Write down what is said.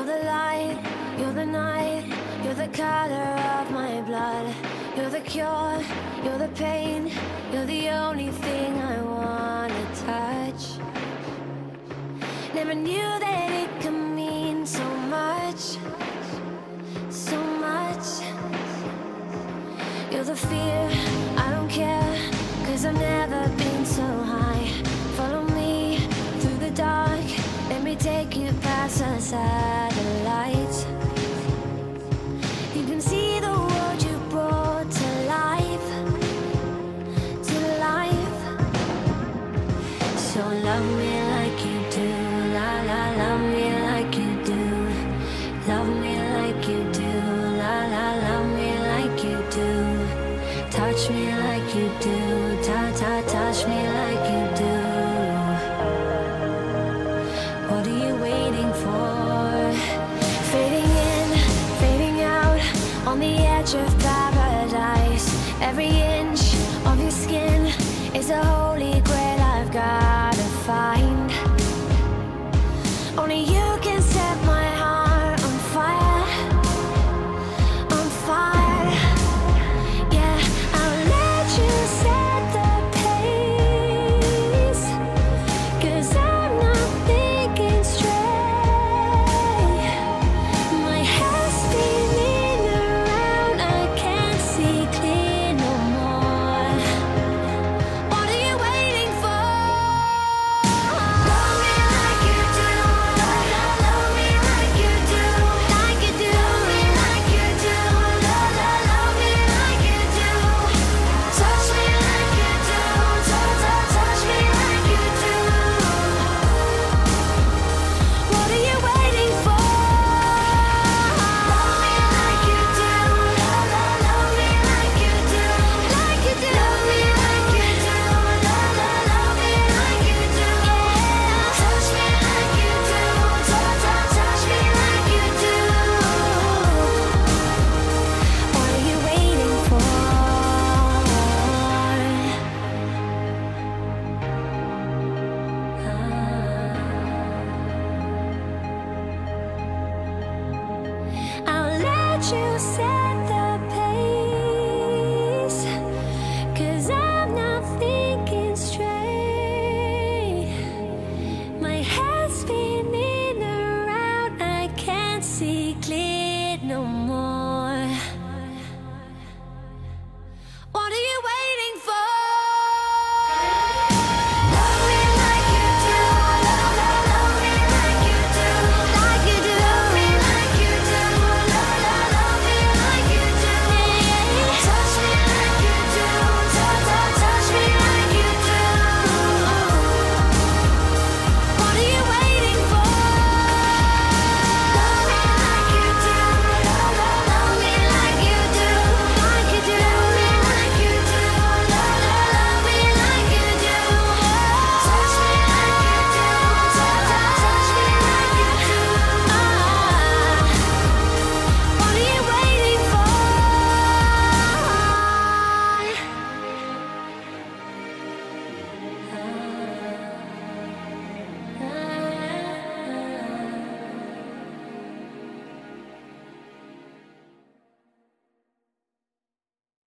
the light, you're the night, you're the color of my blood. You're the cure, you're the pain, you're the only thing I wanna touch. Never knew that it could mean so much, so much. You're the fear, I don't care, 'cause I've never been so high. Follow me through the dark, let me take you past the satellites. You can see the world you brought to life, to life. So love me like you do, la la, love me like you do. Love me like you do, la la, love me like you do. Touch me like you do, touch me like you do. What are you waiting for? Fading in, fading out, on the edge of paradise. Every inch of your skin is a holy grail I've gotta find. Only you can set my heart on fire, on fire. Yeah, I'll let you set the pace, 'cause I'm not thinking straight. My head's spinning around, I can't see clear no more. What are you waiting for? Love me like you do, love me like you do, like you do. Love me like you do, love me like you do. Touch me like you do, touch me like you do. What are you waiting for? Love me like you do, love me like you do, like you do. Love me like you do, love me like you do. Touch me like you do, touch me like you do. What are you waiting for? I'll let you say